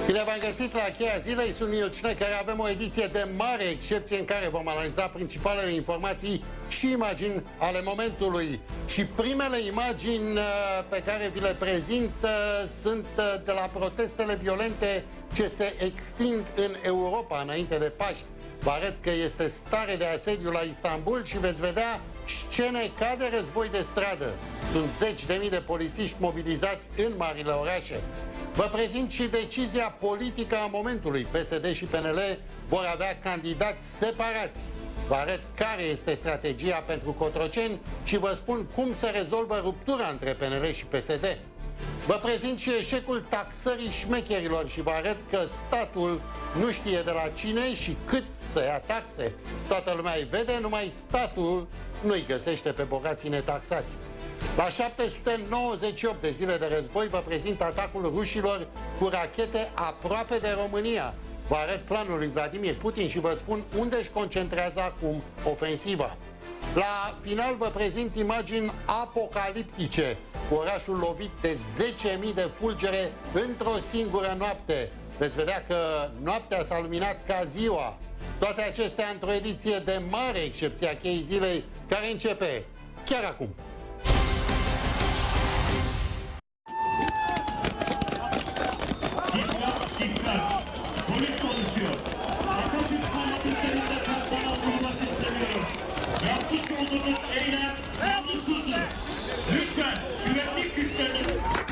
Bine v-am găsit la Cheia Zilei, sunt Miu Șnecher. Avem o ediție de mare excepție în care vom analiza principalele informații și imagini ale momentului. Și primele imagini pe care vi le prezint sunt de la protestele violente ce se extind în Europa înainte de Paști. Vă arăt că este stare de asediu la Istanbul și veți vedea scene ca de război de stradă. Sunt zeci de mii de polițiști mobilizați în marile orașe. Vă prezint și decizia politică a momentului. PSD și PNL vor avea candidați separați. Vă arăt care este strategia pentru Cotroceni și vă spun cum se rezolvă ruptura între PNL și PSD. Vă prezint și eșecul taxării șmecherilor și vă arăt că statul nu știe de la cine și cât să ia taxe. Toată lumea îi vede, numai statul nu-i găsește pe bogații netaxați. La 798 de zile de război vă prezint atacul rușilor cu rachete aproape de România. Vă arăt planul lui Vladimir Putin și vă spun unde își concentrează acum ofensiva. La final vă prezint imagini apocaliptice, cu orașul lovit de 10.000 de fulgere într-o singură noapte. Veți vedea că noaptea s-a luminat ca ziua. Toate acestea într-o ediție de mare excepție a Cheii Zilei, care începe chiar acum. Polis konuşuyor. Atatürk konuşmalarında katliama bulunmak istemiyorum. Yapmış olduğunuz eylem kanunsuzdur. Lütfen güvenlik güçlerine...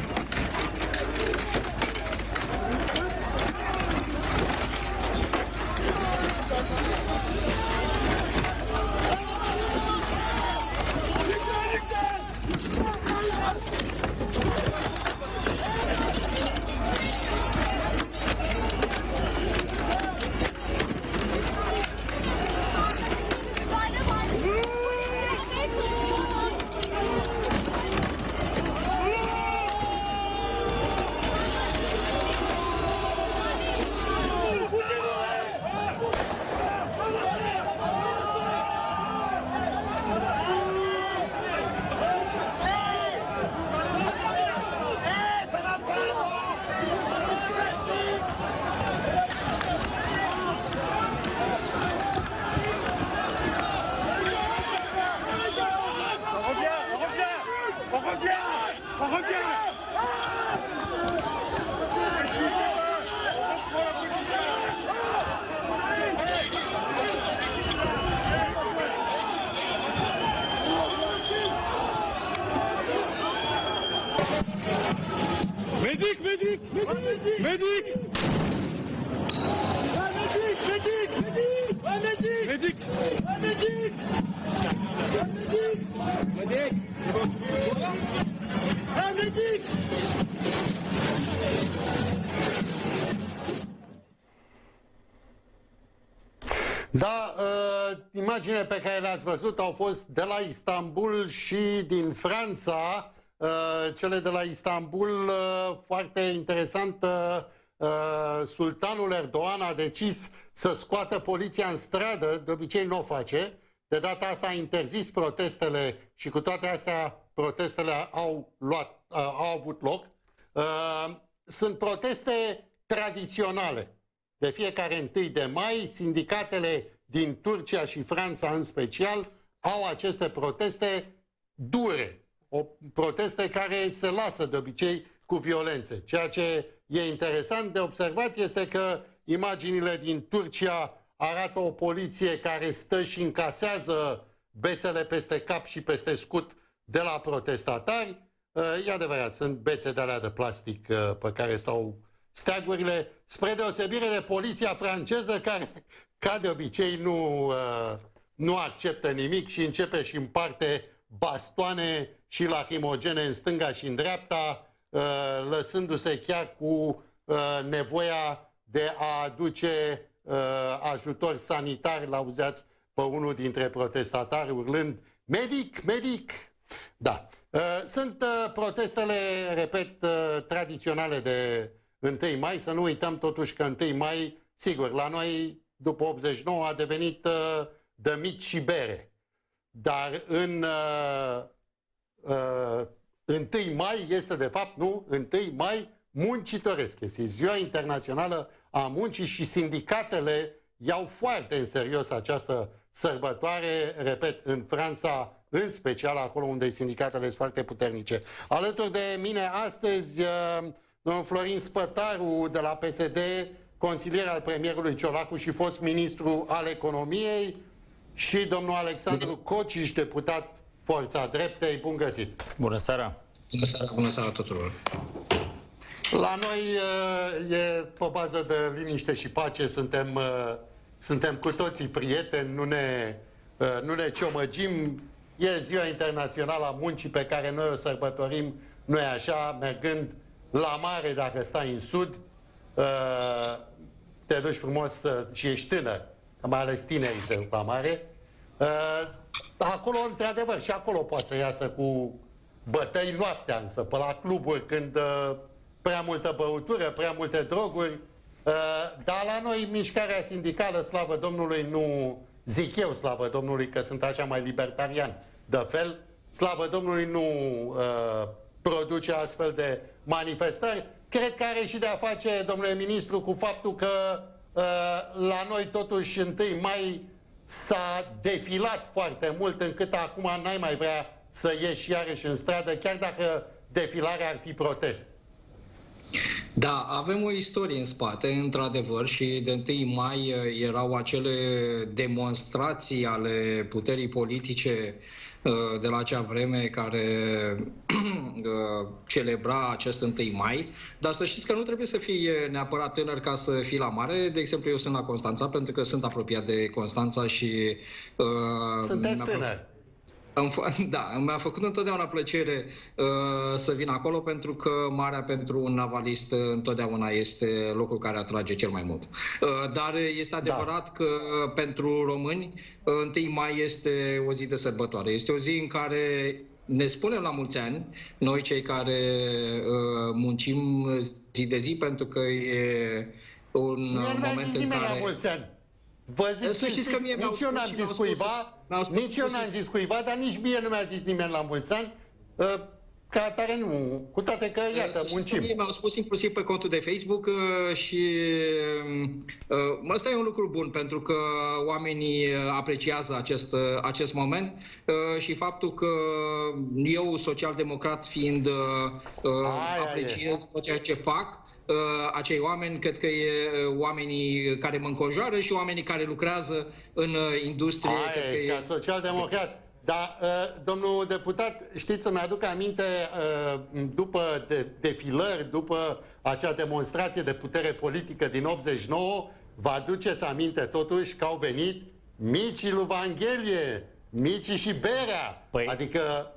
Medic! Medic! Medic! Medic! Medic! Medic! Medic! Medic! Medic! Da, imaginile pe care le-ați văzut au fost de la Istanbul și din Franța. Cele de la Istanbul, foarte interesant, sultanul Erdogan a decis să scoată poliția în stradă, de obicei nu o face, de data asta a interzis protestele și cu toate astea protestele au avut loc. Sunt proteste tradiționale. De fiecare 1 de mai, sindicatele din Turcia și Franța în special au aceste proteste dure. Proteste care se lasă de obicei cu violențe. Ceea ce e interesant de observat este că imaginile din Turcia arată o poliție care stă și încasează bețele peste cap și peste scut de la protestatari. E adevărat, sunt bețe de alea de plastic pe care stau steagurile, spre deosebire de poliția franceză care, ca de obicei, nu acceptă nimic și începe și împarte bastoane și lacrimogene în stânga și în dreapta, lăsându-se chiar cu nevoia de a aduce ajutor sanitar. L-auzeați pe unul dintre protestatari urlând medic, medic! Da. Sunt protestele, repet, tradiționale de 1 mai. Să nu uităm totuși că 1 mai, sigur, la noi după 89 a devenit de mici și bere. Dar în 1 mai este de fapt, nu? 1 mai muncitoresc. Este Ziua Internațională a Muncii și sindicatele iau foarte în serios această sărbătoare, repet, în Franța, în special acolo unde sindicatele sunt foarte puternice. Alături de mine astăzi, domnul Florin Spătaru de la PSD, consilier al premierului Ciolacu și fost ministru al economiei, și domnul Alexandru Cociș, deputat Forța Dreptei. Bun găsit! Bună seara! Bună seara, bună seara tuturor! La noi e pe bază de liniște și pace, suntem cu toții prieteni, nu ne ciomăgim. E Ziua Internațională a Muncii pe care noi o sărbătorim, nu e așa, mergând la mare dacă stai în sud, te duci frumos și ești tânăr, mai ales tinerii se duc la mare. Acolo, într-adevăr, și acolo poate să iasă cu bătăi noaptea, însă, pe la cluburi, când prea multă băutură, prea multe droguri. Dar la noi, mișcarea sindicală, slavă Domnului, nu zic eu slavă Domnului, că sunt așa mai libertarian de fel, slavă Domnului nu produce astfel de manifestări. Cred că are și de a face, domnule ministru, cu faptul că la noi totuși 1 mai s-a defilat foarte mult, încât acum n-ai mai vrea să ieși iarăși în stradă, chiar dacă defilarea ar fi protest. Da, avem o istorie în spate, într-adevăr, și de 1 mai erau acele demonstrații ale puterii politice de la acea vreme care celebra acest 1 mai, dar să știți că nu trebuie să fii neapărat tânăr ca să fii la mare. De exemplu, eu sunt la Constanța, pentru că sunt apropiat de Constanța și... Sunteți tânăr. Da, mi-a făcut întotdeauna plăcere să vin acolo, pentru că marea pentru un navalist întotdeauna este locul care atrage cel mai mult. Dar este adevărat că pentru români 1 mai este o zi de sărbătoare. Este o zi în care ne spunem la mulți ani, noi cei care muncim zi de zi, pentru că e un moment în care... la mulți ani. Vă zic, că nici eu n-am zis cuiva, nici eu n-am zis cuiva, dar nici mie nu mi-a zis nimeni la mulți ani, ca atare nu, cu toate că, iată, muncim. Mie mi-au spus inclusiv pe contul de Facebook și ăsta e un lucru bun, pentru că oamenii apreciază acest moment și faptul că eu, social-democrat fiind, apreciez tot ceea ce fac. Acei oameni, cred că e oamenii care mă înconjoară și oamenii care lucrează în industrie. Ca social-democrat. Dar, domnul deputat, știți, îmi aduc aminte, după defilări, după acea demonstrație de putere politică din 89, vă aduceți aminte totuși că au venit Micii lui Vanghelie, Micii și Berea. Adică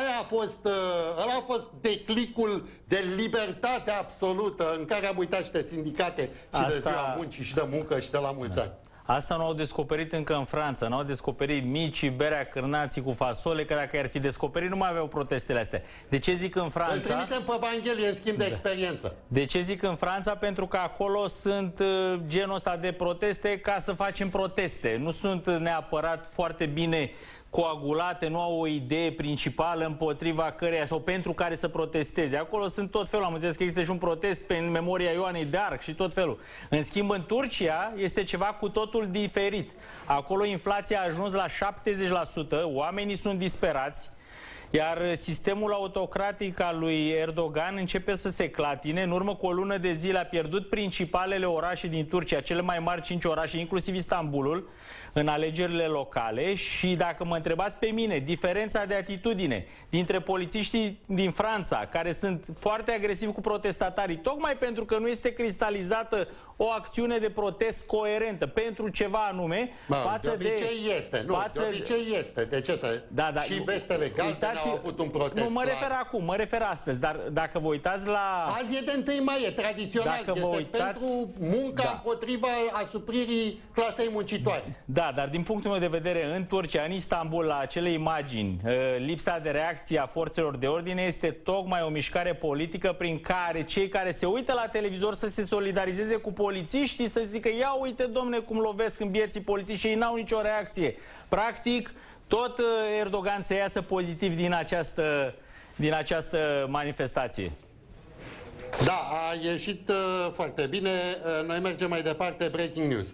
ăla a fost declicul de libertate absolută în care am uitat și de sindicate și de Ziua Muncii și de muncă și de la mulți ani. Asta nu au descoperit încă în Franța, nu au descoperit Micii, Berea, cârnații cu fasole, că dacă i-ar fi descoperit nu mai aveau protestele astea. De ce zic în Franța? Îl trimitem pe Vanghelie în schimb de experiență. De ce zic în Franța? Pentru că acolo sunt genul ăsta de proteste ca să facem proteste. Nu sunt neapărat foarte bine coagulate, nu au o idee principală împotriva căreia sau pentru care să protesteze. Acolo sunt tot felul. Am înțeles că există și un protest pe memoria Ioanei d'Arc și tot felul. În schimb, în Turcia este ceva cu totul diferit. Acolo inflația a ajuns la 70%, oamenii sunt disperați, iar sistemul autocratic al lui Erdogan începe să se clatine. În urmă cu o lună de zile a pierdut principalele orașe din Turcia, cele mai mari 5 orașe, inclusiv Istanbulul, în alegerile locale. Și dacă mă întrebați pe mine, diferența de atitudine dintre polițiștii din Franța, care sunt foarte agresivi cu protestatarii, tocmai pentru că nu este cristalizată o acțiune de protest coerentă pentru ceva anume, față de obicei este. Nu, de obicei este. De ce să... Și vestele galbene au avut un protest. Nu, mă refer acum, mă refer astăzi, dar dacă vă uitați la... Azi e de 1 mai, e tradițional. Este pentru munca împotriva asupririi clasei muncitoare. Da, dar din punctul meu de vedere, în Turcia, în Istanbul, la acele imagini, lipsa de reacție a forțelor de ordine este tocmai o mișcare politică prin care cei care se uită la televizor să se solidarizeze cu polițiștii, să zică, ia uite, domne, cum lovesc în bieții polițiști și ei n-au nicio reacție. Practic, tot Erdogan să iasă pozitiv din această manifestație. Da, a ieșit foarte bine. Noi mergem mai departe. Breaking news.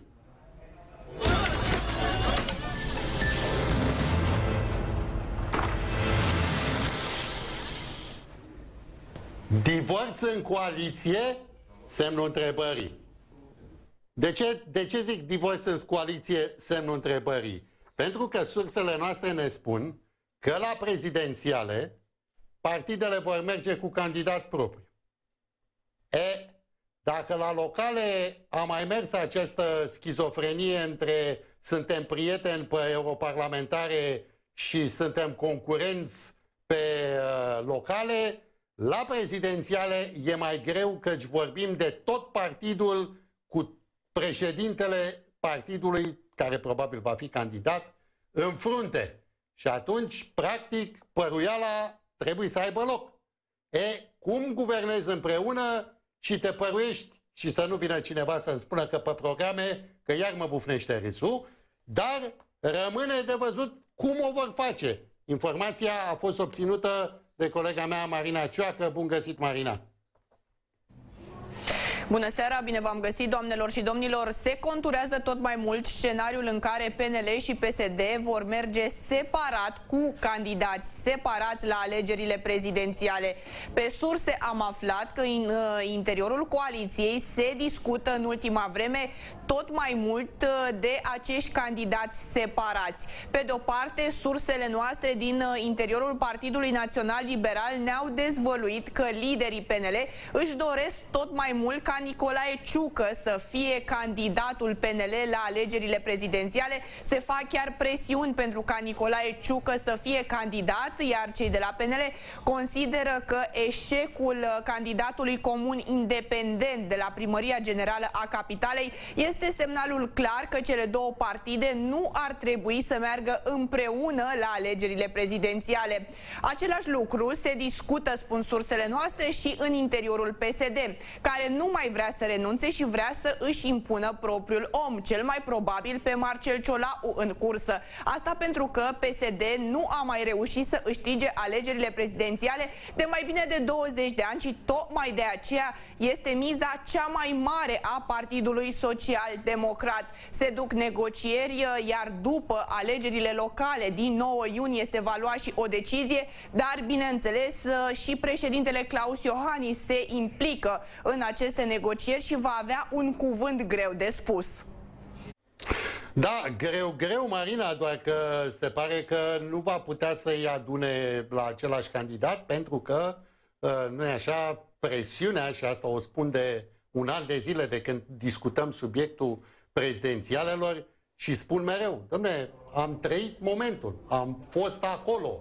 Divorț în coaliție? Semnul întrebării. De ce zic divorț în coaliție? Semnul întrebării. Pentru că sursele noastre ne spun că la prezidențiale partidele vor merge cu candidat propriu. Dacă la locale a mai mers această schizofrenie între suntem prieteni pe europarlamentare și suntem concurenți pe locale, la prezidențiale e mai greu, căci vorbim de tot partidul cu președintele partidului, care probabil va fi candidat, în frunte. Și atunci, practic, păruiala trebuie să aibă loc. Cum guvernezi împreună și te păruiești, și să nu vină cineva să-mi spună că pe programe, că iar mă bufnește râsul, dar rămâne de văzut cum o vor face. Informația a fost obținută de colega mea, Marina Cioacă. Bun găsit, Marina! Bună seara, bine v-am găsit, doamnelor și domnilor. Se conturează tot mai mult scenariul în care PNL și PSD vor merge separat, cu candidați separați la alegerile prezidențiale. Pe surse am aflat că în interiorul coaliției se discută în ultima vreme tot mai mult de acești candidați separați. Pe de o parte, sursele noastre din interiorul Partidului Național Liberal ne-au dezvăluit că liderii PNL își doresc tot mai mult ca Nicolae Ciucă să fie candidatul PNL la alegerile prezidențiale. Se fac chiar presiuni pentru ca Nicolae Ciucă să fie candidat, iar cei de la PNL consideră că eșecul candidatului comun independent de la Primăria Generală a Capitalei este semnalul clar că cele două partide nu ar trebui să meargă împreună la alegerile prezidențiale. Același lucru se discută, spun sursele noastre, și în interiorul PSD, care nu mai vrea să renunțe și vrea să își impună propriul om, cel mai probabil pe Marcel Ciolacu în cursă. Asta pentru că PSD nu a mai reușit să câștige alegerile prezidențiale de mai bine de 20 de ani și tocmai de aceea este miza cea mai mare a Partidului Social-Democrat. Se duc negocieri, iar după alegerile locale din 9 iunie se va lua și o decizie, dar bineînțeles și președintele Claus Iohannis se implică în aceste negocieri și va avea un cuvânt greu de spus. Da, greu, Marina, doar că se pare că nu va putea să-i adune la același candidat, pentru că, nu e așa, presiunea, și asta o spun de un an de zile de când discutăm subiectul prezidențialelor, și spun mereu, dom'le, am trăit momentul, am fost acolo,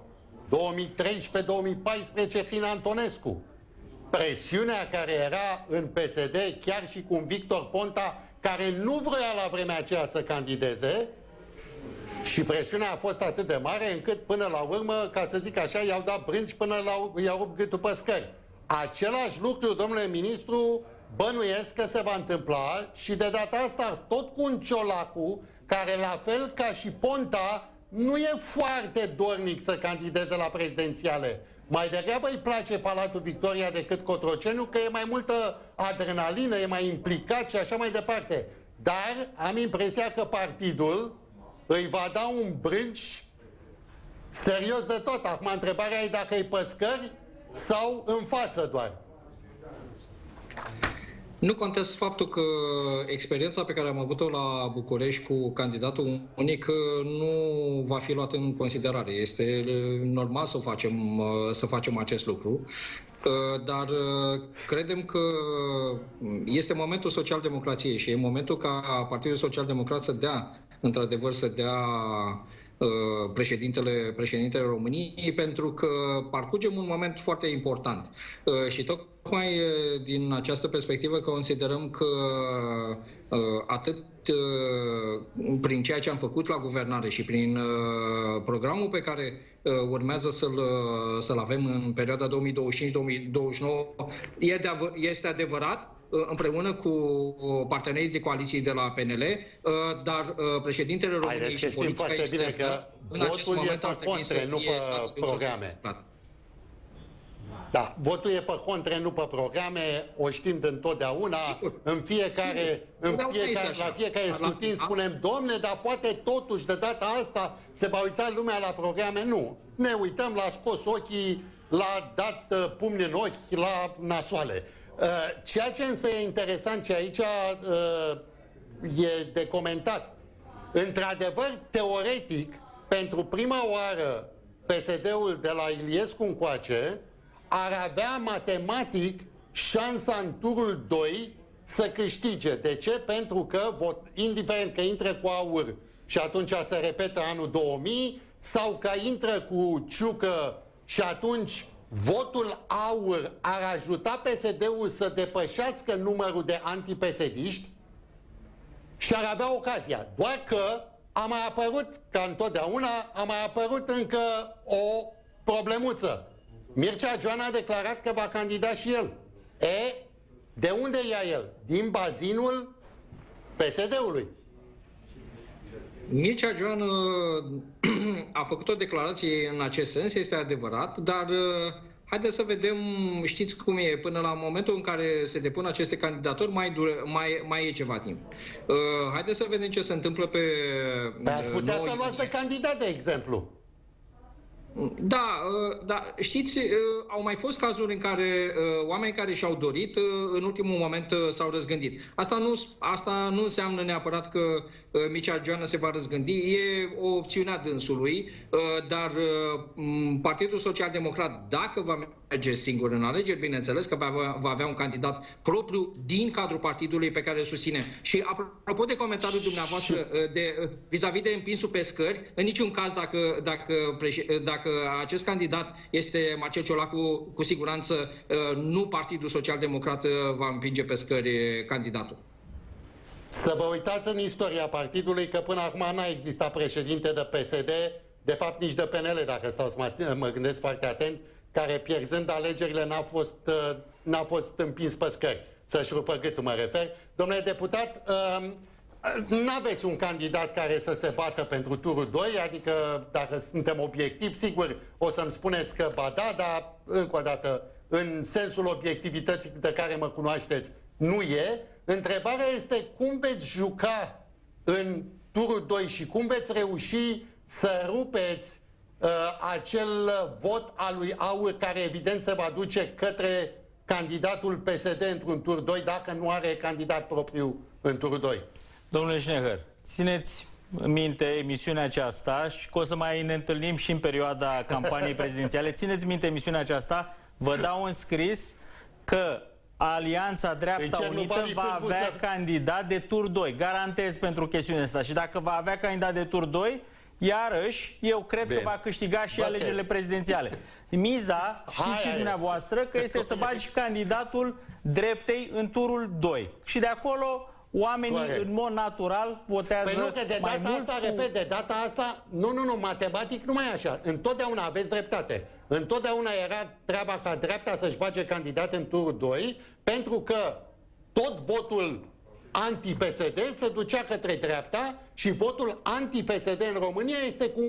2013-2014 prin Antonescu. Presiunea care era în PSD, chiar și cu un Victor Ponta, care nu vrea la vremea aceea să candideze, și presiunea a fost atât de mare încât până la urmă, ca să zic așa, i-au dat brânci până i-au rupt gâtul pe scări. Același lucru, domnule ministru, bănuiesc că se va întâmpla și de data asta tot cu un Ciolacu, care la fel ca și Ponta nu e foarte dornic să candideze la prezidențiale. Mai degrabă îi place Palatul Victoria decât Cotroceniu, că e mai multă adrenalină, e mai implicat și așa mai departe. Dar am impresia că partidul îi va da un brânci serios de tot. Acum întrebarea e dacă e pe scări sau în față doar. Nu contest faptul că experiența pe care am avut-o la București cu candidatul unic nu va fi luată în considerare. Este normal să facem acest lucru, dar credem că este momentul social-democrației și e momentul ca Partidul Social-Democrat să dea, într-adevăr, să dea președintele României, pentru că parcurgem un moment foarte important. Și tocmai din această perspectivă considerăm că atât prin ceea ce am făcut la guvernare și prin programul pe care urmează să-l avem în perioada 2025-2029, este adevărat, împreună cu partenerii de coaliții de la PNL, dar președintele României și politica externă în acest moment ar trebui să fie nu pe programe. Da, votul e pe contre, nu pe programe, o știm de întotdeauna. La fiecare scrutin spunem, domne, dar poate totuși de data asta se va uita lumea la programe. Nu, ne uităm, la scos ochii, la dat pumni în ochi, la nasoale. Ceea ce însă e interesant și aici e de comentat. Într-adevăr, teoretic, pentru prima oară PSD-ul de la Iliescu încoace ar avea matematic șansa în turul 2 să câștige. De ce? Pentru că, indiferent că intră cu AUR și atunci se repetă anul 2000, sau că intră cu Ciucă și atunci votul AUR ar ajuta PSD-ul să depășească numărul de anti-PSD-iști și ar avea ocazia. Doar că a mai apărut, ca întotdeauna, a mai apărut încă o problemuță. Mircea Joan a declarat că va candida și el. De unde ia el? Din bazinul PSD-ului. Mircea Joan a făcut o declarație în acest sens, este adevărat, dar haideți să vedem, știți cum e, până la momentul în care se depun aceste candidaturi mai e ceva timp. Haideți să vedem ce se întâmplă pe... Ați putea să luați de candidat, de exemplu. Da, da, știți, au mai fost cazuri în care oameni care și-au dorit, în ultimul moment s-au răzgândit. Asta nu înseamnă neapărat că Mircea Joan se va răzgândi, e o opțiune a dânsului, dar Partidul Social Democrat, dacă va merge singur în alegeri, bineînțeles că va avea un candidat propriu din cadrul partidului pe care îl susține. Și apropo de comentariul dumneavoastră vis-a-vis de împinsul pe scări, în niciun caz dacă acest candidat este Marcel Ciolacu, cu siguranță nu Partidul Social Democrat va împinge pe scări candidatul. Să vă uitați în istoria partidului că până acum n-a existat președinte de PSD, de fapt nici de PNL, dacă stau să mă gândesc foarte atent, care pierzând alegerile n-a fost împins pe scări. Să-și rupă gâtul, mă refer. Domnule deputat, n-aveți un candidat care să se bată pentru turul 2, adică dacă suntem obiectivi, sigur o să-mi spuneți că ba da, dar încă o dată, în sensul obiectivității de care mă cunoașteți, nu e. Întrebarea este cum veți juca în turul 2 și cum veți reuși să rupeți acel vot al lui AUR care evident se va duce către candidatul PSD într-un tur 2 dacă nu are candidat propriu în turul 2. Domnule Schneider, țineți minte emisiunea aceasta și că o să mai ne întâlnim și în perioada campaniei prezidențiale. Țineți minte emisiunea aceasta, vă dau în scris că Alianța Dreapta Unită va avea candidat de tur 2. Garantez pentru chestiunea asta. Și dacă va avea candidat de tur 2, iarăși, eu cred că va câștiga și alegerile prezidențiale. Miza, știți și dumneavoastră, că este să bagi candidatul dreptei în turul 2. Și de acolo oamenii, în mod natural, votează păi nu, că de mai data mult asta, repet, de data asta, nu, matematic nu mai e așa. Întotdeauna aveți dreptate. Întotdeauna era treaba ca dreapta să-și bage candidat în turul 2, pentru că tot votul anti-PSD se ducea către dreapta și votul anti-PSD în România este cu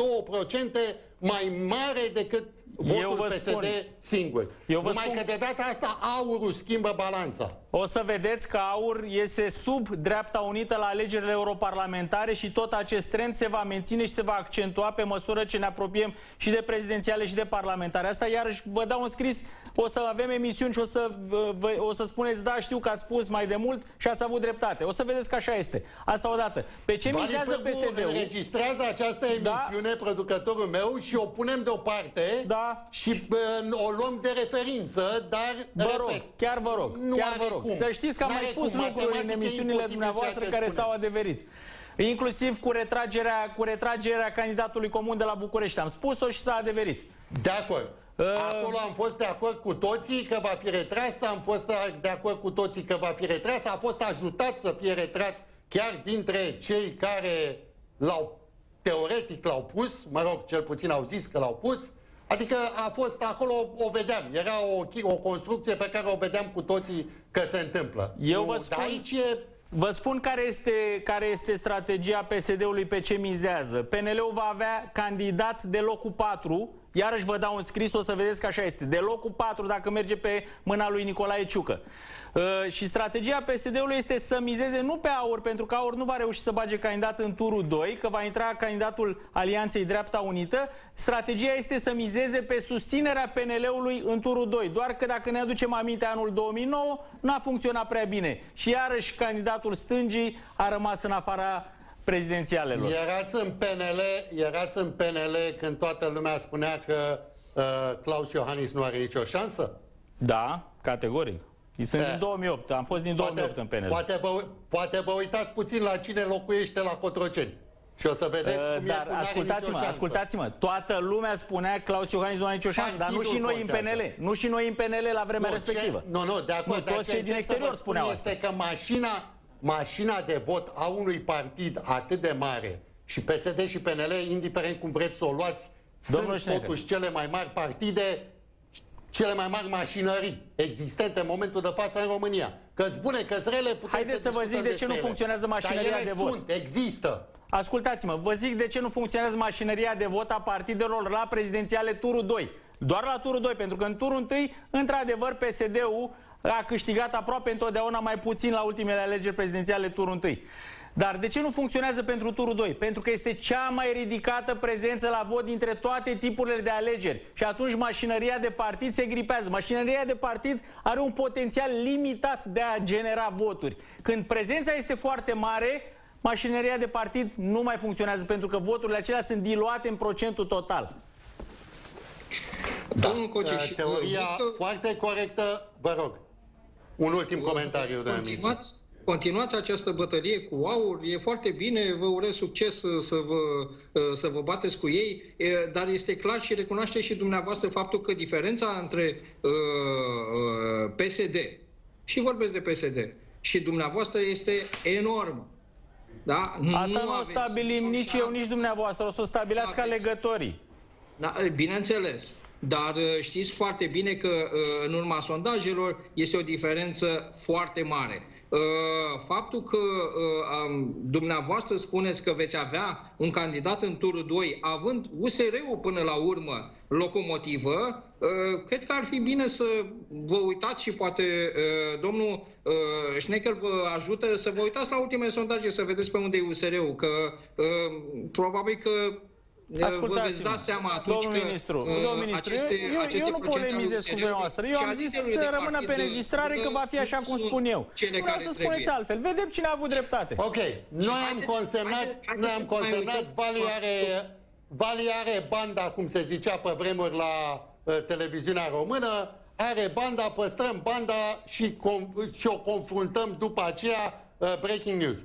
1-2% mai mare decât votul PSD singur. Numai că de data asta AUR-ul schimbă balanța. O să vedeți că AUR iese sub Dreapta Unită la alegerile europarlamentare și tot acest trend se va menține și se va accentua pe măsură ce ne apropiem și de prezidențiale și de parlamentare. Asta iarăși vă dau un scris, o să avem emisiuni și o să spuneți da, știu că ați spus mai de mult și ați avut dreptate. O să vedeți că așa este. Asta odată. Pe ce mizează PSD-ul? Înregistrează această emisiune, producătorul meu, și o punem deoparte și o luăm de referință, dar vă rog, chiar vă rog, să știți că am mai spus lucruri în emisiunile dumneavoastră care s-au adeverit. Inclusiv cu retragerea candidatului comun de la București. Am spus-o și s-a adeverit. De acord. Acolo am fost de acord cu toții că va fi retras, am fost de acord cu toții că va fi retras, a fost ajutat să fie retras chiar dintre cei care teoretic l-au pus, mă rog, cel puțin au zis că l-au pus. Adică a fost acolo, o vedeam, era o construcție pe care o vedeam cu toții că se întâmplă. Vă spun care este strategia PSD-ului, pe ce mizează. PNL-ul va avea candidat de locul 4, Iarăși vă dau un scris, o să vedeți că așa este. De locul 4 dacă merge pe mâna lui Nicolae Ciucă. Și strategia PSD-ului este să mizeze nu pe AUR, pentru că AUR nu va reuși să bage candidat în turul 2, că va intra candidatul Alianței Dreapta Unită. Strategia este să mizeze pe susținerea PNL-ului în turul 2. Doar că dacă ne aducem aminte, anul 2009 n-a funcționat prea bine. Și iarăși candidatul stângii a rămas în afara prezidențialelor. Erați în PNL când toată lumea spunea că Claus Iohannis nu are nicio șansă? Da, categoric. Sunt din 2008, am fost din 2008 în PNL. Poate vă uitați puțin la cine locuiește la Cotroceni. Și o să vedeți cum dar ascultați-mă, toată lumea spunea că Claus Iohannis nu are nicio șansă, dar nu și noi în PNL. Nu și noi în PNL la vremea respectivă. Nu, de acord. Toți cei din exterior spuneau asta. Este că mașina de vot a unui partid atât de mare, și PSD și PNL, indiferent cum vreți să o luați, sunt totuși cele mai mari partide, cele mai mari mașinării existente în momentul de față în România. Că-s bune, că-s rele, haideți să vă zic de ce nu funcționează mașinăria de vot. Există. Ascultați-mă, vă zic de ce nu funcționează mașinăria de vot a partidelor la prezidențiale turul 2. Doar la turul 2, pentru că în turul 1, într-adevăr, PSD-ul a câștigat aproape întotdeauna mai puțin la ultimele alegeri prezidențiale turul 1. Dar de ce nu funcționează pentru turul 2? Pentru că este cea mai ridicată prezență la vot dintre toate tipurile de alegeri. Și atunci mașinăria de partid se gripează. Mașinăria de partid are un potențial limitat de a genera voturi. Când prezența este foarte mare, mașinăria de partid nu mai funcționează, pentru că voturile acelea sunt diluate în procentul total. Teoria foarte corectă, vă rog. Un ultim comentariu, domnule ministru. Continuați această bătălie cu AUR, e foarte bine, vă urez succes să vă bateți cu ei, dar este clar și recunoașteți și dumneavoastră faptul că diferența între PSD, și vorbesc de PSD, și dumneavoastră este enormă. Da? Asta nu o stabilim nici eu, nici dumneavoastră, o să o stabilească alegătorii. Da, bineînțeles. Dar știți foarte bine că în urma sondajelor este o diferență foarte mare. Faptul că dumneavoastră spuneți că veți avea un candidat în turul 2, având USR-ul până la urmă locomotivă, cred că ar fi bine să vă uitați și poate domnul Schnecker vă ajută să vă uitați la ultimele sondaje, să vedeți pe unde e USR-ul, că probabil că vă veți da seama atunci domnul că ministru, eu nu polemizez cu dumneavoastră. Eu am zis să rămână pe înregistrare că va fi așa cum spun eu. Vreau să spuneți altfel. Vedem cine a avut dreptate. Ok. Noi am consemnat, Vali are banda, cum se zicea pe vremuri la televiziunea română, are banda, păstrăm banda și o confruntăm după aceea. Breaking news.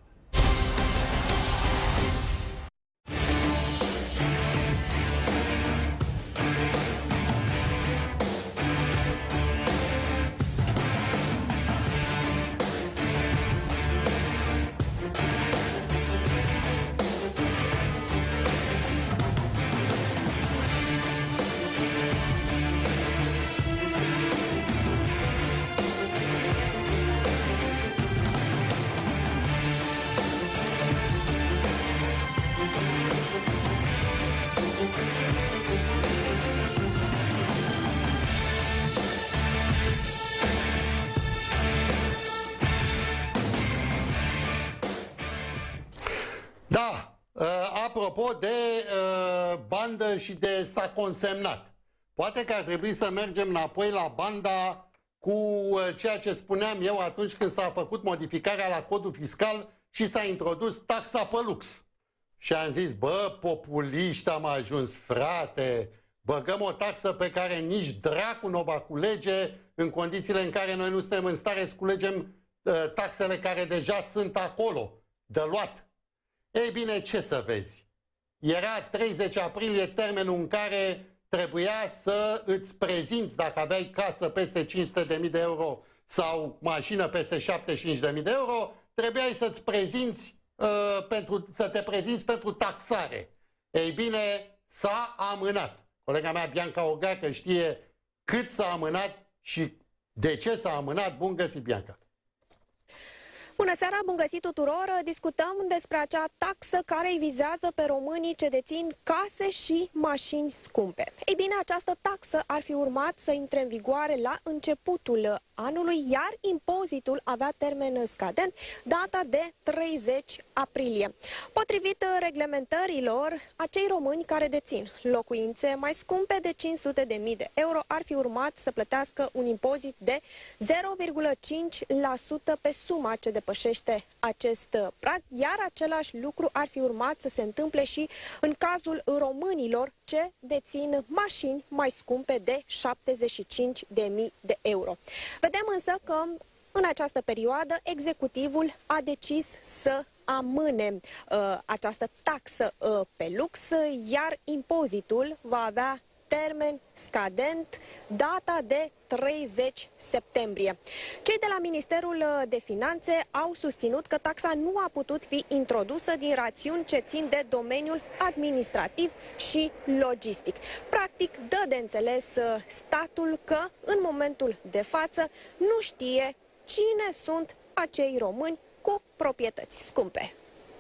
Da, apropo de bandă și de s-a consemnat. Poate că ar trebui să mergem înapoi la banda cu ceea ce spuneam eu atunci când s-a făcut modificarea la codul fiscal și s-a introdus taxa pe lux. Și am zis, bă, populiști am ajuns, frate, băgăm o taxă pe care nici dracu nu o va culege în condițiile în care noi nu suntem în stare să culegem taxele care deja sunt acolo, de luat. Ei bine, ce să vezi? Era 30 aprilie termenul în care trebuia să îți prezinți, dacă aveai casă peste 500.000 de euro sau mașină peste 75.000 de euro, trebuiai să-ți prezinți, să te prezinți pentru taxare. Ei bine, s-a amânat. Colega mea, Bianca Ogacă, știe cât s-a amânat și de ce s-a amânat. Bun găsit, Bianca! Bună seara, bun găsit tuturor! Discutăm despre acea taxă care îi vizează pe românii ce dețin case și mașini scumpe. Ei bine, această taxă ar fi urmat să intre în vigoare la începutul anului, iar impozitul avea termen scadent, data de 30 aprilie. Potrivit reglementărilor, acei români care dețin locuințe mai scumpe de 500.000 de euro ar fi urmat să plătească un impozit de 0,5% pe suma ce depășește acest prag, iar același lucru ar fi urmat să se întâmple și în cazul românilor ce dețin mașini mai scumpe de 75.000 de euro. Vedem însă că în această perioadă executivul a decis să amâne această taxă pe lux, iar impozitul va avea termen scadent, data de 30 septembrie. Cei de la Ministerul de Finanțe au susținut că taxa nu a putut fi introdusă din rațiuni ce țin de domeniul administrativ și logistic. Practic, dă de înțeles statul că în momentul de față nu știe cine sunt acei români cu proprietăți scumpe.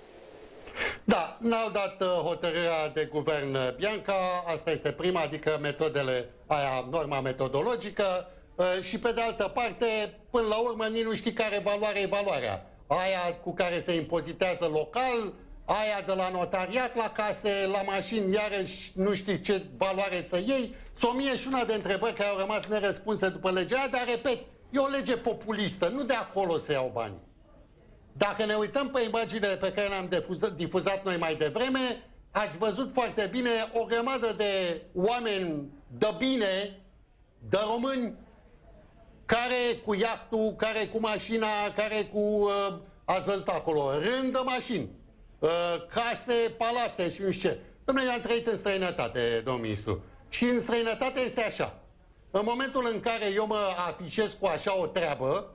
Da, n-au dat hotărârea de guvern Bianca, asta este prima, adică metodele aia, norma metodologică, și pe de altă parte, până la urmă, nici nu știi care valoare e valoarea. Aia cu care se impozitează local, aia de la notariat la case, la mașini, iarăși nu știi ce valoare să iei. Sunt 1001 de întrebări care au rămas nerăspunse după legea aia, dar repet, e o lege populistă, nu de acolo se iau banii. Dacă ne uităm pe imaginele pe care le-am difuzat noi mai devreme, ați văzut foarte bine o grămadă de oameni de bine, de români, care cu iahtul, care cu mașina, care cu... ați văzut acolo, rând de mașini, case, palate și nu știu ce. Dom'le, eu am trăit în străinătate, domnul ministru. Și în străinătate este așa. În momentul în care eu mă afișez cu așa o treabă,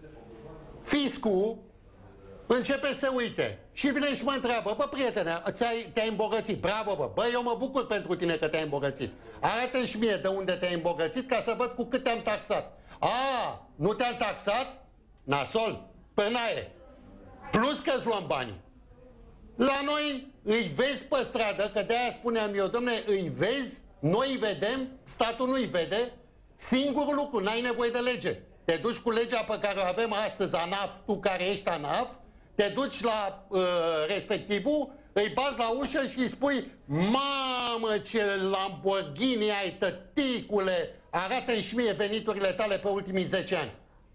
fiscul începe să uite și vine și mă întreabă: bă, prietene, te-ai îmbogățit, bravo, bă, bă, eu mă bucur pentru tine că te-ai îmbogățit. Arată-mi și mie de unde te-ai îmbogățit ca să văd cu cât te-am taxat. A, nu te-am taxat? Nasol, pârnaie. Plus că-ți luăm banii. La noi îi vezi pe stradă, că de-aia spuneam eu, domne, îi vezi, noi îi vedem, statul nu îi vede, singurul lucru, n-ai nevoie de lege. Te duci cu legea pe care o avem astăzi, ANAF, tu care ești ANAF, te duci la respectivul, îi bați la ușă și îi spui: mamă, ce Lamborghini ai, tăticule, arată-mi și mie veniturile tale pe ultimii 10 ani.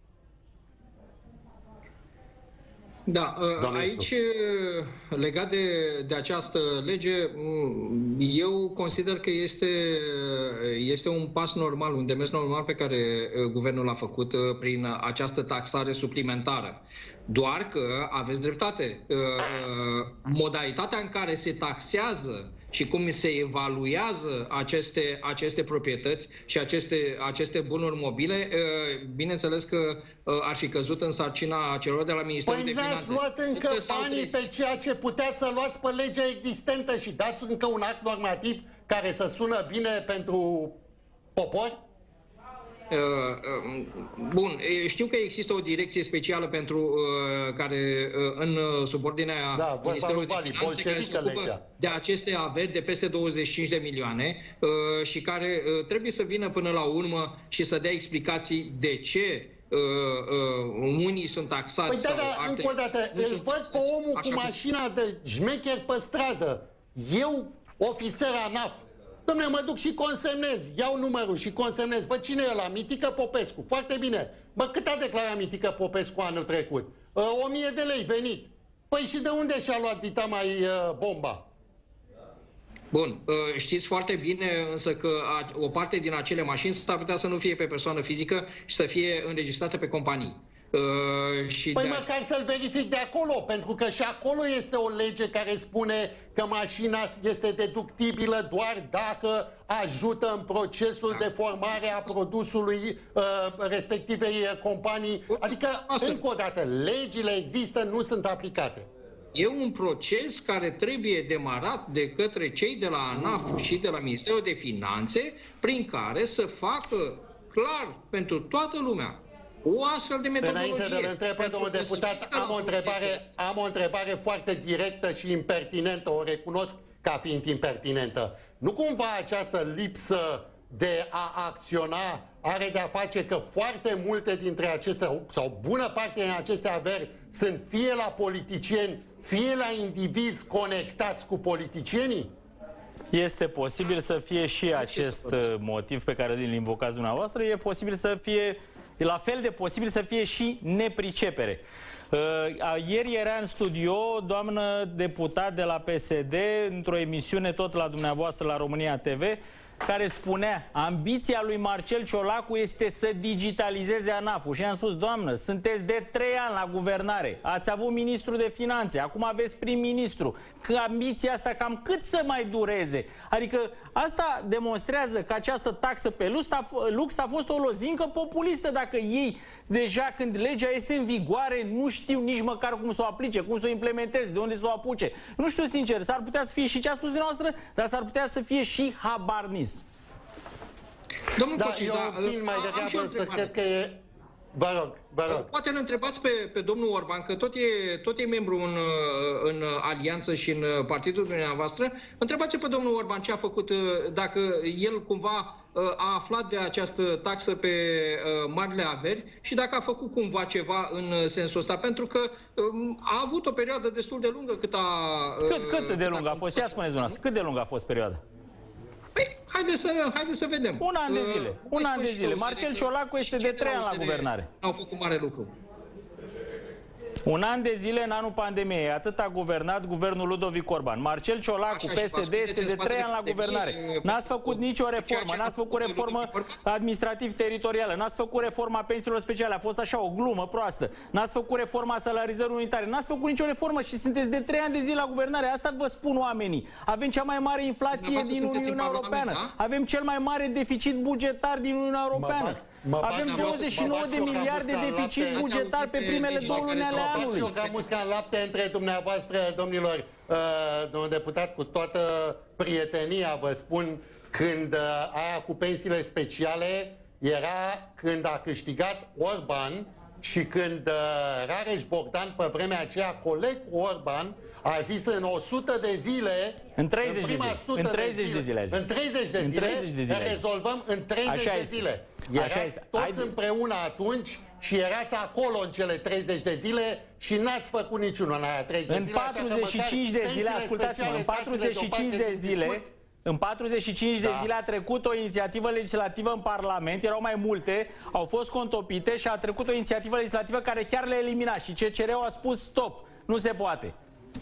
Da, aici, legat de această lege, eu consider că este un pas normal, un demers normal pe care guvernul l-a făcut prin această taxare suplimentară. Doar că aveți dreptate. Modalitatea în care se taxează și cum se evaluează aceste proprietăți și aceste bunuri mobile, bineînțeles că ar fi căzut în sarcina celor de la Ministerul de Finanțe. Păi n-ați luat încă banii pe ceea ce puteați să luați pe legea existentă și dați încă un act normativ care să sună bine pentru popor? Bun, știu că există o direcție specială pentru care în subordinea Ministerului de Finanțe care se ocupă de aceste averi de peste 25 de milioane și care trebuie să vină până la urmă și să dea explicații de ce unii sunt taxați. Păi da, dar încă o dată, îl văd pe omul cu mașina de șmecher pe stradă. Eu, ofițer ANAF, dom'le, mă duc și consemnez, iau numărul și consemnez. Bă, cine e ăla? Mitică Popescu. Foarte bine. Bă, cât a declarat Mitică Popescu anul trecut? 1000 de lei venit. Păi și de unde și-a luat dita mai bomba? Bun, știți foarte bine însă că o parte din acele mașini s-ar putea să nu fie pe persoană fizică și să fie înregistrate pe companii. Păi măcar să-l verific de acolo, pentru că și acolo este o lege care spune că mașina este deductibilă doar dacă ajută în procesul de formare a produsului respectivei companii. Adică, încă o dată, legile există, nu sunt aplicate. E un proces care trebuie demarat de către cei de la ANAF și de la Ministerul de Finanțe, prin care să facă clar pentru toată lumea O astfel de metodologie. Înainte de l întreb pe domnul deputat, am o întrebare foarte directă și impertinentă, o recunosc ca fiind impertinentă. Nu cumva această lipsă de a acționa are de a face că foarte multe dintre acestea, sau bună parte din aceste averi, sunt fie la politicieni, fie la indivizi conectați cu politicienii? Este posibil să fie și acest motiv pe care îl invocați dumneavoastră, e posibil să fie, e la fel de posibil să fie și nepricepere. Ieri era în studio o doamnă deputat de la PSD, într-o emisiune tot la dumneavoastră la România TV, care spunea, ambiția lui Marcel Ciolacu este să digitalizeze ANAF-ul. Și am spus, doamnă, sunteți de 3 ani la guvernare, ați avut ministru de finanțe, acum aveți prim-ministru. Că ambiția asta cam cât să mai dureze? Adică asta demonstrează că această taxă pe lux a fost o lozincă populistă. Dacă ei, deja când legea este în vigoare, nu știu nici măcar cum să o aplice, cum să o implementeze, de unde să o apuce. Nu știu sincer, s-ar putea să fie și ce a spus dumneavoastră, dar s-ar putea să fie și habarnism. Domnul Da, Cocis, eu tin mai degrabă să cred că e... Vă rog. Poate îl întrebați pe domnul Orban, că tot e membru în alianță și în partidul dumneavoastră. Întrebați pe domnul Orban ce a făcut, dacă el cumva a aflat de această taxă pe marile averi și dacă a făcut cumva ceva în sensul ăsta, pentru că a avut o perioadă destul de lungă cât a... Cât de lungă a fost? Ia spuneți dumneavoastră, cât de lungă a fost perioada? Păi, haideți să vedem. Un an de zile. Un an de zile. Marcel Ciolacu este de 3 ani la guvernare. Au făcut mare lucru. Un an de zile în anul pandemiei. Atât a guvernat guvernul Ludovic Orban. Marcel Ciolacu, PSD, este de 3 ani la guvernare. N-ați făcut nicio reformă. N-ați făcut reformă administrativ-teritorială. N-ați făcut reforma pensiilor speciale. A fost așa o glumă proastă. N-ați făcut reforma salarizării unitare. N-ați făcut nicio reformă și sunteți de 3 ani de zile la guvernare. Asta vă spun oamenii. Avem cea mai mare inflație din Uniunea Europeană. Avem cel mai mare deficit bugetar din Uniunea Europeană. Avem 29 de miliarde de deficit bugetar pe primele 2 luni ale anului. Eu ca musca în lapte între dumneavoastră, domnilor, domnul deputat, cu toată prietenia vă spun, când aia cu pensiile speciale era când a câștigat Orban și când Rareș Bogdan, pe vremea aceea coleg cu Orban, a zis în 100 de zile, în 30 de zile, în 30 de zile, în 30 de zile, rezolvăm în 30 de zile. Erați toți împreună atunci și erați acolo în cele 30 de zile și n-ați făcut niciunul în aia 30 de zile. În 45 de zile, ascultați-mă, în 45 de zile, în 45 de zile a trecut o inițiativă legislativă în Parlament, erau mai multe, au fost contopite și a trecut o inițiativă legislativă care chiar le-a eliminat și CCR-ul a spus stop, nu se poate.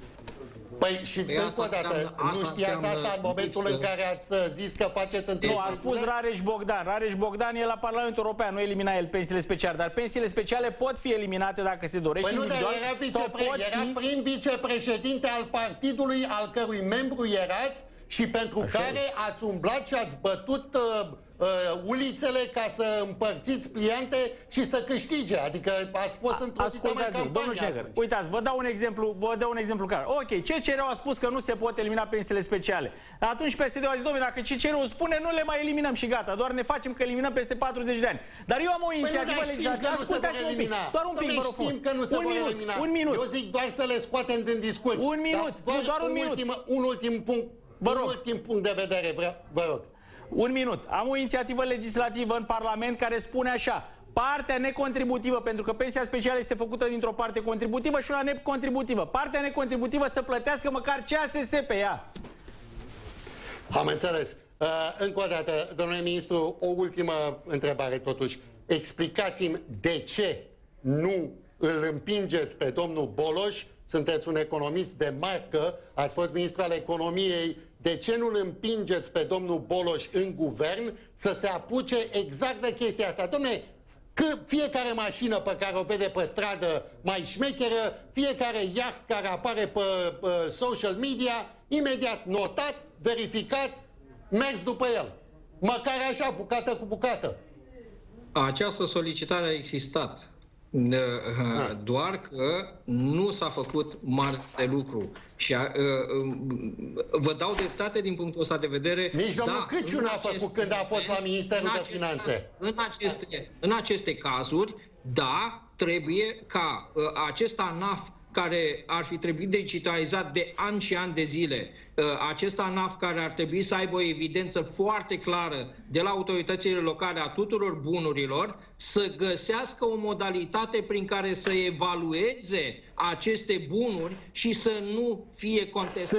Păi și încă o dată, nu știați asta în momentul în care ați zis că faceți într-o... Nu, a spus Rareș Bogdan. Rareș Bogdan e la Parlamentul European, nu elimina el pensiile speciale, dar pensiile speciale pot fi eliminate dacă se dorește păi nu, individual. Era prim vicepreședinte al partidului al cărui membru erați și pentru care ați umblat și ați bătut ulițele ca să împărțiți pliante și să câștige. Adică ați fost într-o mai campanie. Uitați, vă dau un exemplu clar. Ok, CCR-ul a spus că nu se pot elimina pensiile speciale. Atunci PSD-ul a zis, domnule, dacă CCR-ul spune, nu le mai eliminăm și gata, doar ne facem că eliminăm peste 40 de ani. Dar eu am o inițiativă legislativă. Ascultați-mă un pic. Doar un pic, vă rog. Știm că nu se vor elimina. Un minut. Eu zic doar să le scoatem din discurs. Un minut, doar un minut. Un ultim punct. Un ultim punct de vedere, vă rog. Un minut. Am o inițiativă legislativă în Parlament care spune așa: partea necontributivă, pentru că pensia specială este făcută dintr-o parte contributivă și una necontributivă. Partea necontributivă să plătească măcar CASS pe ea. Am înțeles. Încă o dată, domnule ministru, o ultimă întrebare totuși. Explicați-mi de ce nu îl împingeți pe domnul Boloș, sunteți un economist de marcă, ați fost ministru al economiei, de ce nu îl împingeți pe domnul Boloș în guvern să se apuce exact de chestia asta? Dom'le, că fiecare mașină pe care o vede pe stradă mai șmecheră, fiecare iaht care apare pe social media, imediat notat, verificat, mers după el. Măcar așa, bucată cu bucată. Această solicitare a existat. Doar că nu s-a făcut mare lucru. Și vă dau dreptate din punctul ăsta de vedere. Nici domnul Câciu n-a făcut când a fost la Ministerul de Finanțe. În aceste cazuri, da, trebuie ca acest ANAF care ar fi trebuit digitalizat de ani și ani de zile, acest ANAF care ar trebui să aibă o evidență foarte clară de la autoritățile locale a tuturor bunurilor, să găsească o modalitate prin care să evalueze aceste bunuri și să nu fie contestate.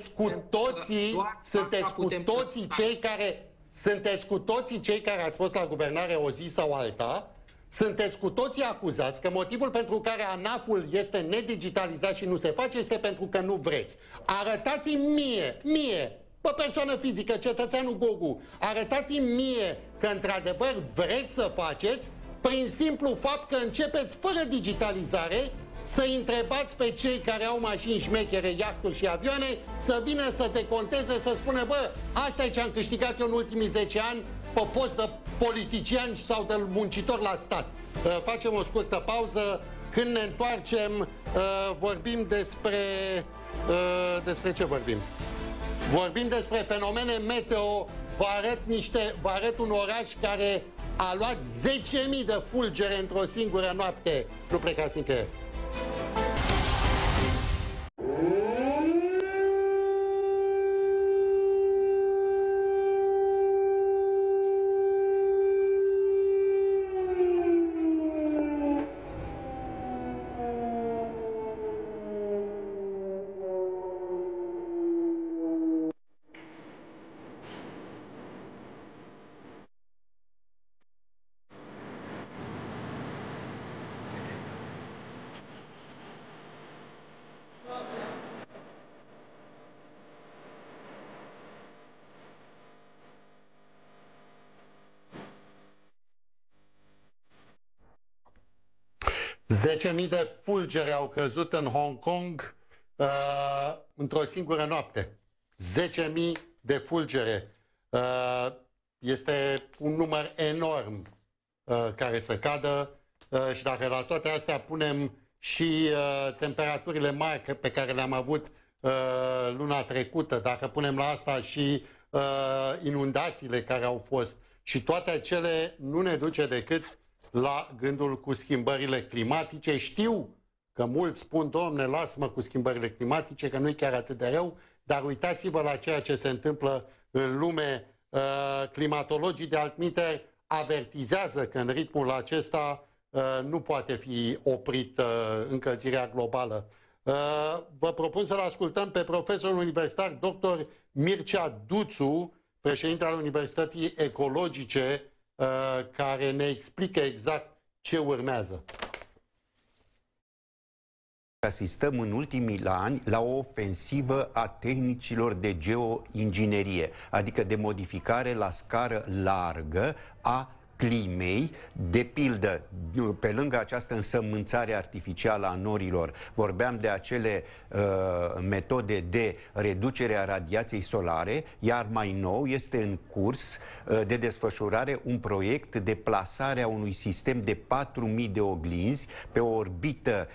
Sunteți cu toții cei care ați fost la guvernare o zi sau alta, sunteți cu toții acuzați că motivul pentru care ANAF-ul este nedigitalizat și nu se face este pentru că nu vreți. Arătați-mi mie, o persoană fizică, cetățeanul Gogu, arătați-mi mie că într-adevăr vreți să faceți prin simplu fapt că începeți fără digitalizare să întrebați pe cei care au mașini șmechere, iahturi și avioane să vină să deconteze, să spună, bă, asta e ce am câștigat eu în ultimii 10 ani pe post de politician sau de muncitor la stat. Facem o scurtă pauză. Când ne întoarcem, vorbim despre ce vorbim? Vorbim despre fenomene meteo. Vă arăt un oraș care a luat 10.000 de fulgere într-o singură noapte. Nu plecați nicăieri. Mii de fulgere au căzut în Hong Kong într-o singură noapte. 10.000 de fulgere. Este un număr enorm care să cadă și dacă la toate astea punem și temperaturile mari pe care le-am avut luna trecută, dacă punem la asta și inundațiile care au fost și toate acele, nu ne duce decât la gândul cu schimbările climatice. Știu că mulți spun, domne, lasă-mă cu schimbările climatice, că nu e chiar atât de rău, dar uitați-vă la ceea ce se întâmplă în lume. Climatologii de altminteri avertizează că în ritmul acesta nu poate fi oprit încălzirea globală. Vă propun să-l ascultăm pe profesorul universitar dr. Mircea Duțu, președinte al Universității Ecologice, care ne explică exact ce urmează. Asistăm în ultimii ani la o ofensivă a tehnicilor de geoinginerie, adică de modificare la scară largă a climei, de pildă, pe lângă această însămânțare artificială a norilor, vorbeam de acele metode de reducere a radiației solare, iar mai nou este în curs de desfășurare un proiect de plasare a unui sistem de 4.000 de oglinzi pe o orbită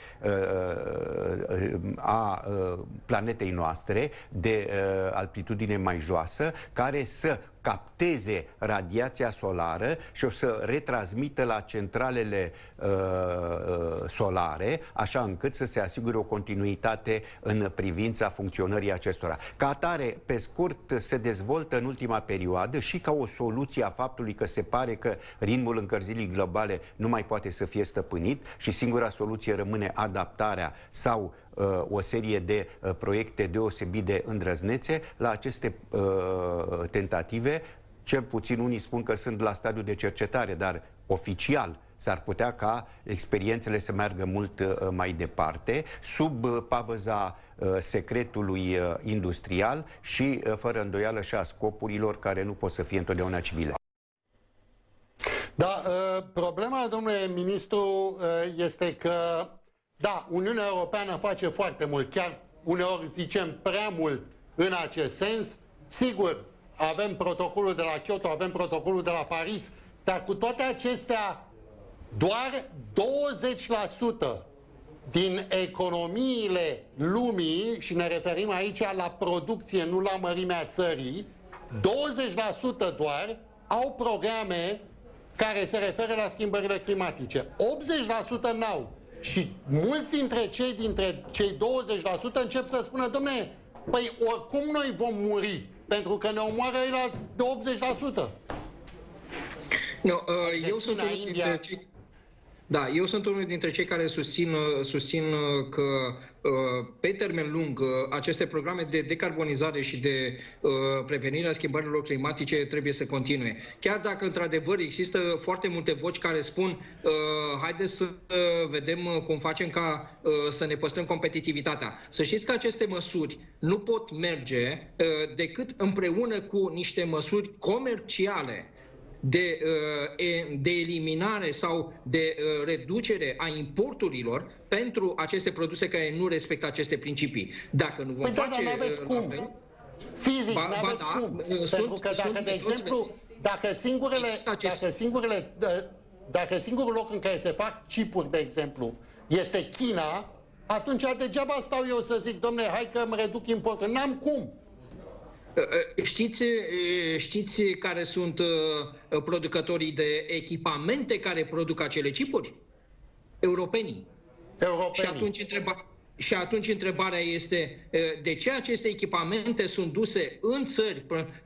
a planetei noastre de altitudine mai joasă, care să capteze radiația solară și o să retransmită la centralele solare, așa încât să se asigure o continuitate în privința funcționării acestora. Ca atare, pe scurt, se dezvoltă în ultima perioadă și ca o soluție a faptului că se pare că ritmul încălzirii globale nu mai poate să fie stăpânit și singura soluție rămâne adaptarea sau o serie de proiecte deosebit de îndrăznețe. La aceste tentative, cel puțin unii spun că sunt la stadiu de cercetare, dar oficial s-ar putea ca experiențele să meargă mult mai departe, sub pavăza secretului industrial și, fără îndoială, și a scopurilor care nu pot să fie întotdeauna civile. Da, problema, domnule ministru, este că da, Uniunea Europeană face foarte mult, chiar uneori zicem prea mult în acest sens. Sigur, avem protocolul de la Kyoto, avem protocolul de la Paris, dar cu toate acestea Doar 20% din economiile lumii, și ne referim aici la producție, nu la mărimea țării, 20% doar au programe care se referă la schimbările climatice. 80% n-au. Și mulți dintre cei 20% încep să spună, dom'le, păi oricum noi vom muri, pentru că ne omoară eilalți de 80%. No, eu sunt unul dintre cei care susțin că pe termen lung aceste programe de decarbonizare și de prevenire a schimbărilor climatice trebuie să continue. Chiar dacă într-adevăr există foarte multe voci care spun haideți să vedem cum facem ca să ne păstrăm competitivitatea. Să știți că aceste măsuri nu pot merge decât împreună cu niște măsuri comerciale de eliminare sau de reducere a importurilor pentru aceste produse care nu respectă aceste principii. Dacă nu vom face n-aveți cum. Fizic, n-aveți cum. Pentru că dacă, de exemplu, dacă singurul loc în care se fac chipuri, de exemplu, este China, atunci degeaba stau eu să zic, dom'le, hai că îmi reduc importul. N-am cum. Știți care sunt producătorii de echipamente care produc acele chipuri? Europenii. Și atunci întrebarea este de ce aceste echipamente sunt duse în țări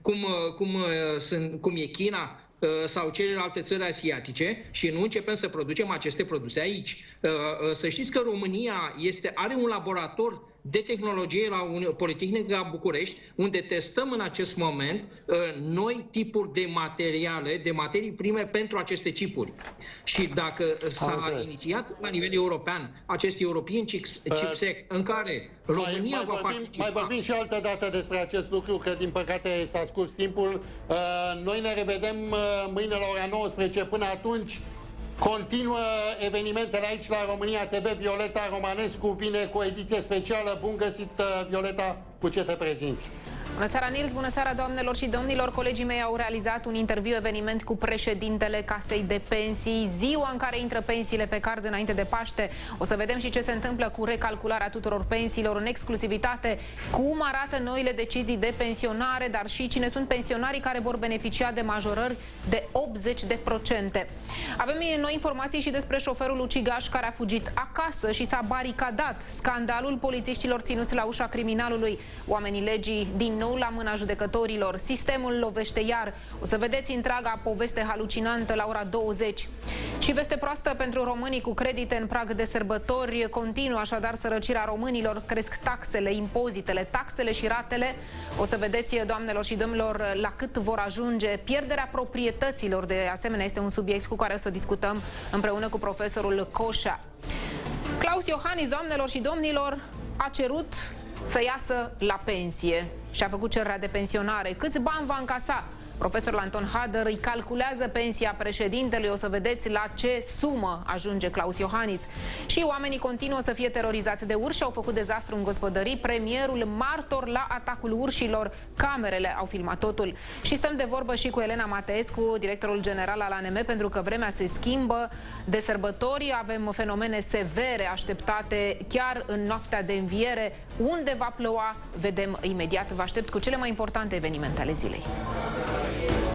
cum e China sau celelalte țări asiatice și nu începem să producem aceste produse aici. Să știți că România are un laborator de tehnologie la Politehnica București, unde testăm în acest moment noi tipuri de materiale, de materii prime pentru aceste chipuri. Și dacă s-a inițiat la nivel european acest European Chipsec în care România va participa... Mai vorbim și altă dată despre acest lucru, că din păcate s-a scurs timpul. Noi ne revedem mâine la ora 19. Până atunci continuă evenimentele aici la România TV. Violeta Romanescu vine cu o ediție specială. Bun găsit, Violeta, cu ce te prezinți? Bună seara, Nils! Bună seara, doamnelor și domnilor! Colegii mei au realizat un interviu-eveniment cu președintele Casei de Pensii, ziua în care intră pensiile pe card înainte de Paște. O să vedem și ce se întâmplă cu recalcularea tuturor pensiilor în exclusivitate, cum arată noile decizii de pensionare, dar și cine sunt pensionarii care vor beneficia de majorări de 80%. Avem noi informații și despre șoferul ucigaș care a fugit acasă și s-a baricadat. Scandalul polițiștilor ținuți la ușa criminalului. Oamenii legii din nou la mâna judecătorilor. Sistemul lovește iar. O să vedeți întreaga poveste halucinantă la ora 20. Și veste proastă pentru românii cu credite în prag de sărbători. Continuă așadar sărăcirea românilor. Cresc taxele, impozitele, taxele și ratele. O să vedeți, doamnelor și domnilor, la cât vor ajunge. Pierderea proprietăților, de asemenea, este un subiect cu care o să discutăm împreună cu profesorul Coșa. Klaus Iohannis, doamnelor și domnilor, a cerut să iasă la pensie și a făcut cererea de pensionare. Câți bani va încasa? Profesorul Anton Hader îi calculează pensia președintelui. O să vedeți la ce sumă ajunge Klaus Iohannis. Și oamenii continuă să fie terorizați de urși. Au făcut dezastru în gospodării. Premierul martor la atacul urșilor. Camerele au filmat totul. Și stăm de vorbă și cu Elena Mateescu, directorul general al ANM, pentru că vremea se schimbă. De sărbători avem fenomene severe așteptate chiar în noaptea de înviere. Unde va ploua, vedem imediat. Vă aștept cu cele mai importante evenimente ale zilei.